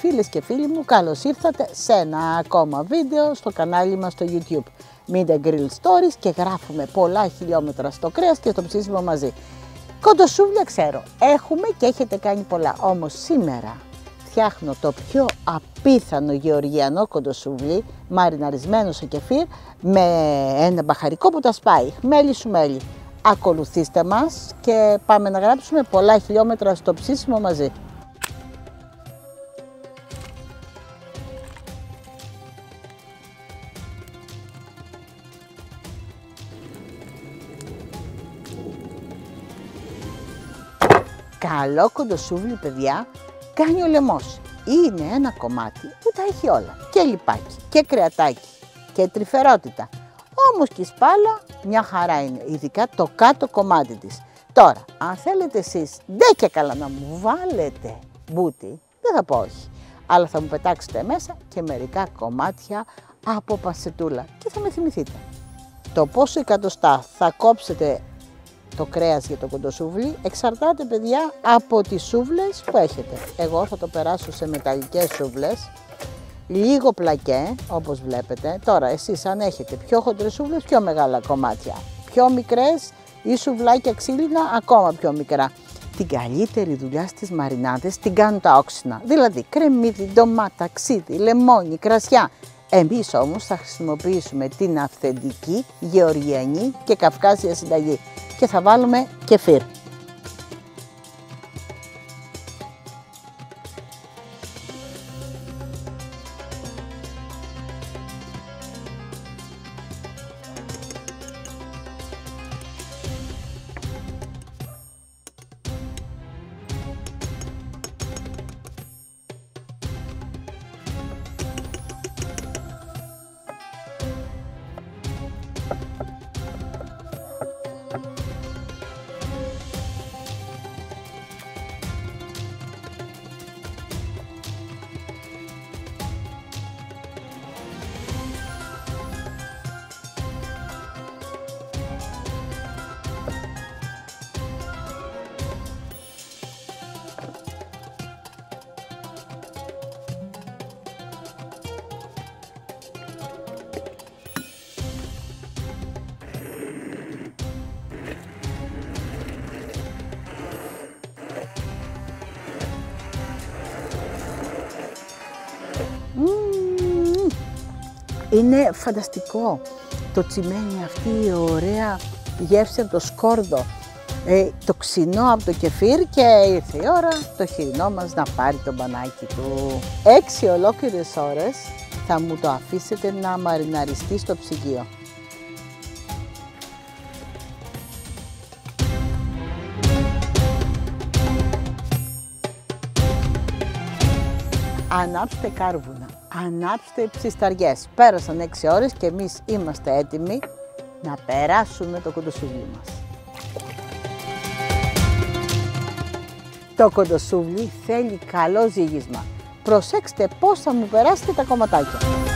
Φίλες και φίλοι μου, καλώς ήρθατε σε ένα ακόμα βίντεο στο κανάλι μας στο YouTube. Meet Grill Stories και γράφουμε πολλά χιλιόμετρα στο κρέας και στο ψήσιμο μαζί. Κοντοσούβλια ξέρω, έχουμε και έχετε κάνει πολλά, όμως σήμερα φτιάχνω το πιο απίθανο γεωργιανό κοντοσούβλι, μαριναρισμένο σε κεφίρ, με ένα μπαχαρικό που τα σπάει, μέλι σου μέλι. Ακολουθήστε μας και πάμε να γράψουμε πολλά χιλιόμετρα στο ψήσιμο μαζί. Καλό κοντοσούβλι, παιδιά, κάνει ο λαιμός. Είναι ένα κομμάτι που τα έχει όλα. Και λιπάκι, και κρεατάκι, και τρυφερότητα. Όμως και η σπάλα μια χαρά είναι, ειδικά το κάτω κομμάτι της. Τώρα, αν θέλετε εσείς ντε και καλά να μου βάλετε μπούτι, δεν θα πω όχι. Αλλά θα μου πετάξετε μέσα και μερικά κομμάτια από πασετούλα και θα με θυμηθείτε. Το πόσο εκατοστά θα κόψετε το κρέας για το κοντοσούβλι εξαρτάται, παιδιά, από τις σούβλες που έχετε. Εγώ θα το περάσω σε μεταλλικές σούβλες, λίγο πλακέ όπως βλέπετε. Τώρα εσείς αν έχετε πιο χοντρές σούβλες, πιο μεγάλα κομμάτια, πιο μικρές ή σουβλάκια ξύλινα, ακόμα πιο μικρά. Την καλύτερη δουλειά στις μαρινάδες την κάνουν τα όξινα, δηλαδή κρεμμύδι, ντομάτα, ξύδι, λεμόνι, κρασιά. Εμείς όμως θα χρησιμοποιήσουμε την αυθεντική γεωργιανή και καυκάσια συνταγή και θα βάλουμε κεφίρ. Είναι φανταστικό το τσιμένι, αυτή η ωραία γεύση από το σκόρδο, το ξινό από το κεφίρ και ήρθε η ώρα το χοιρινό μας να πάρει το μπανάκι του. 6 ολόκληρες ώρες θα μου το αφήσετε να μαριναριστεί στο ψυγείο. Ανάψτε κάρβουνα, ανάψτε ψισταριές. Πέρασαν 6 ώρες και εμείς είμαστε έτοιμοι να περάσουμε το κοντοσούβλι μας. Το κοντοσούβλι θέλει καλό ζύγισμα. Προσέξτε πώς θα μου περάσετε τα κομματάκια.